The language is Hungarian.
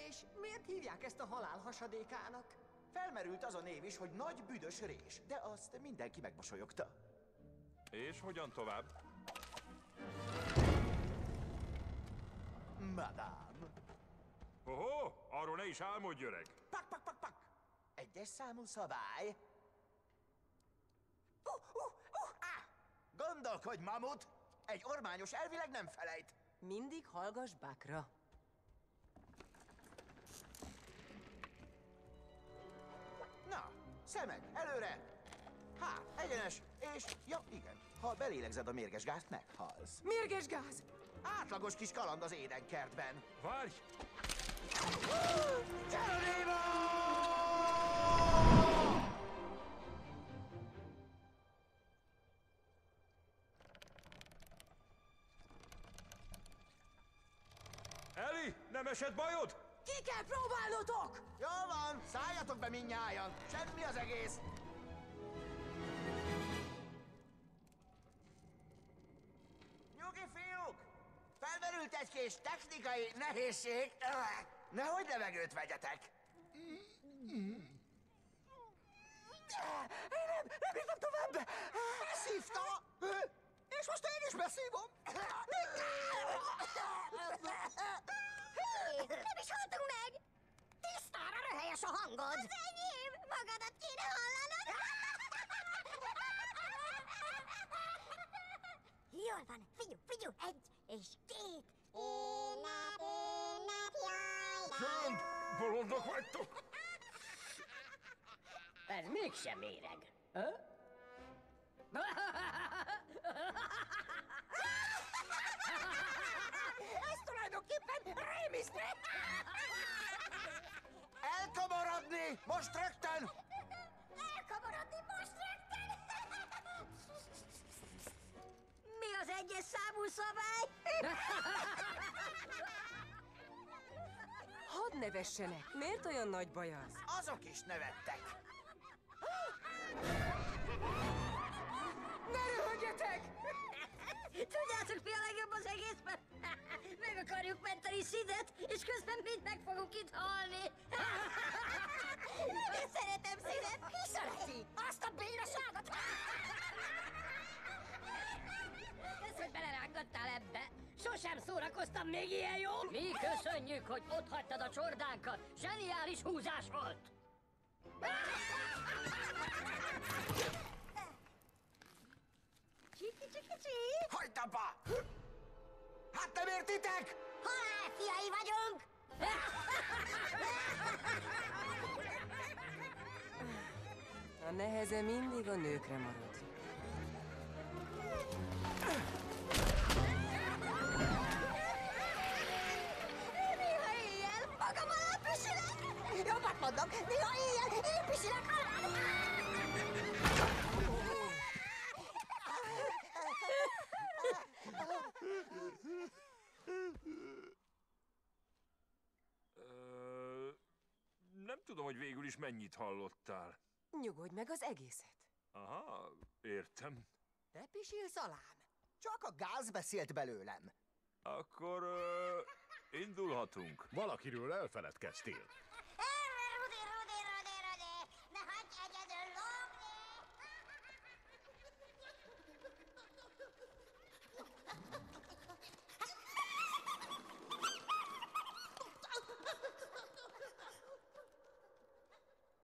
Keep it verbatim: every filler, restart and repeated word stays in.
És miért hívják ezt a halál hasadékának? Felmerült az a név is, hogy nagy büdös rés, de azt mindenki megmosolyogta. És hogyan tovább? Madám. Hoho, arról ne is álmodj, öreg! Pak, pak, pak, pak! Egyes számú szabály. Uh, uh, uh, ah! Gondolkodj, mamut! Egy ormányos elvileg nem felejt. Mindig hallgass Buckra. Na, szemed, előre! Há, egyenes, és... Ja, igen, ha belélegzed a mérges gázt, meghalsz. Mérges gáz! Átlagos kis kaland az édenkertben. Várj! Geronimo! Eli, nem esett bajod? Ki kell próbálnotok! Jól van, szálljatok be mindnyájan. Semmi az egész. Nyugi, fiúk! Felmerült egy kis technikai nehézség. Nehogy levegőt vegyetek. Én nem, nem bírtam tovább! Beszívta! És most én is beszívom! Nem is haltunk meg! Tisztára röhelyes a hangod! Az enyém! Magadat kéne hallanod! Jól van, figyú, figyú, egy és két! Énep, énep, jaj! Csönd! Bolondok vagytok! Ez mégsem méreg. Ha? Ez tulajdonképpen rémisztő! Elkomorodni! Most rögtön! Elkomorodni most rögtön! Mi az egyes számú szabály? Hadd nevessenek. Miért olyan nagy baj az? Azok is nevettek. Ne röhögjetek! Tudjátok, mi a legjobb az egészben? Meg akarjuk menteni Sidet, és közben mind meg fogunk itt halni. Én szeretem szívet! Ki szereti? Azt a bénaságot! Kösz, hogy belerángattál ebbe. Sosem szórakoztam még ilyen jól. Mi köszönjük, hogy otthagytad a csordánkat. Zseniális húzás volt. Csiki, csiki, csi! Hagyd abba! Hát nem értitek? Halálfiai vagyunk! A neheze mindig a nőkre marad. Néha éjjel magam alá pisilek! Jobbat mondom, néha éjjel én pisilek alá! Ö, nem tudom, hogy végül is mennyit hallottál. Nyugodj meg az egészet. Aha, értem. Te pisilsz alám? Csak a gáz beszélt belőlem. Akkor ö, indulhatunk. Valakiről elfeledkeztél.